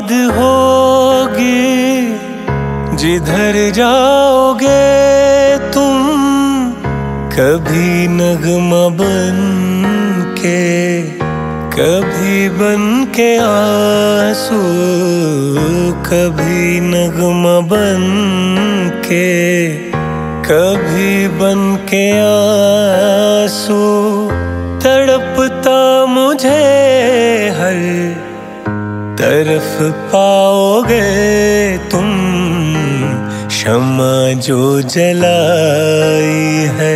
याद होगी जिधर जाओगे तुम, कभी नगमा बन के, कभी बन के आंसू, कभी नगमा बन के, कभी बन के आंसू। तड़पता मुझे हर तरफ पाओगे तुम, शम्मा जो जलाई है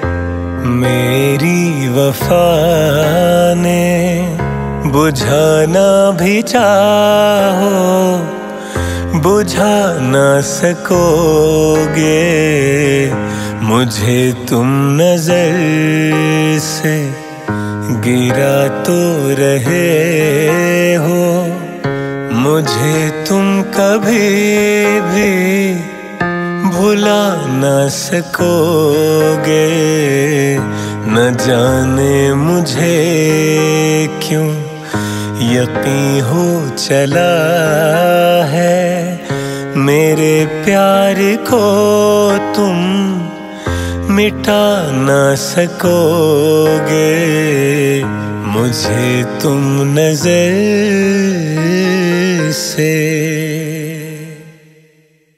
मेरी वफा ने, बुझाना भी चाहो बुझा ना सकोगे मुझे तुम नजर से गिरा तो रहे हो, मुझे तुम कभी भी भुला ना सकोगे। न जाने मुझे क्यों यकीन हो चला है, मेरे प्यार को तुम मिटा ना सकोगे, मुझे तुम नजर से।